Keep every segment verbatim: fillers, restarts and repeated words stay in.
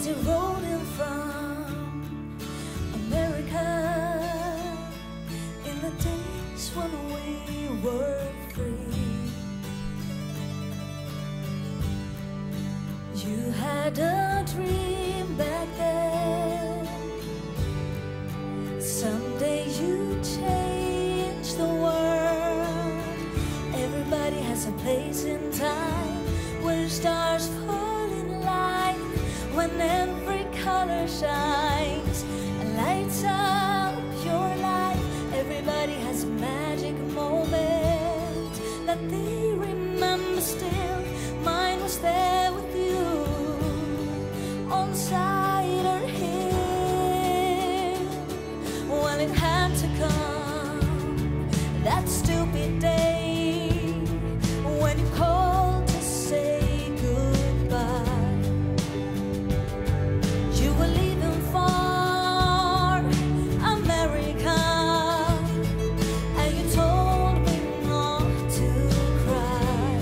as you rolled in from America in the days when we were free. You had a dream back then. Someday you change the world. Everybody has a place in time where stars fall in line, when every color shines and lights up your life. Everybody has a magic moment that they remember still. Mine was there with you on Cider Hill when it had to come, that stupid day when you called to say goodbye. You were leaving for America, and you told me not to cry.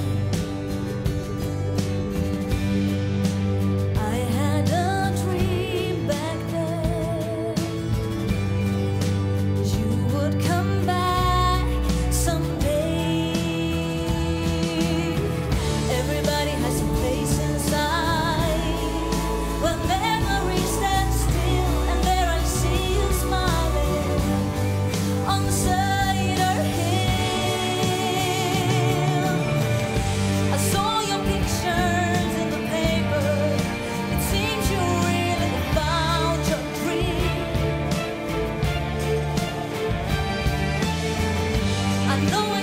I had a dream back then. You would come back someday. Everybody has a place inside when memories stand still, and there I see you smiling on Cider Hill. I saw your pictures in the paper. It seems you really found your dream. I know